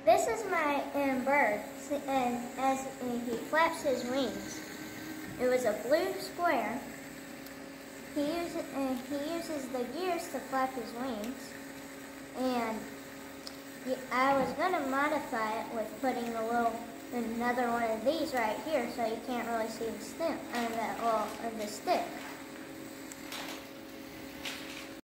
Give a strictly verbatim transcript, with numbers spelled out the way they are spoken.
This is my um, bird, and as he flaps his wings, it was a blue square. He uses uh, he uses the gears to flap his wings, and he, I was going to modify it with putting a little another one of these right here, so you can't really see the stem and uh, well, or the stick.